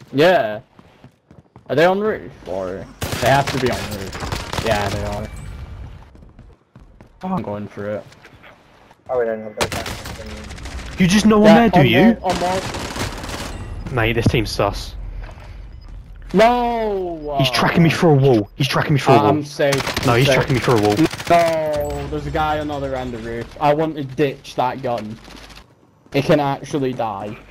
Yeah. Are they on roof? Or they have to be on roof. Yeah, they are. I'm going for it. Oh, we don't have those guys. You just know one there, do you? On wall. Mate, this team's sus. No! He's tracking me through a wall. He's tracking me through a wall. I'm safe. No, he's tracking me through a wall. No, there's a guy on the other end of the roof. I want to ditch that gun. It can actually die.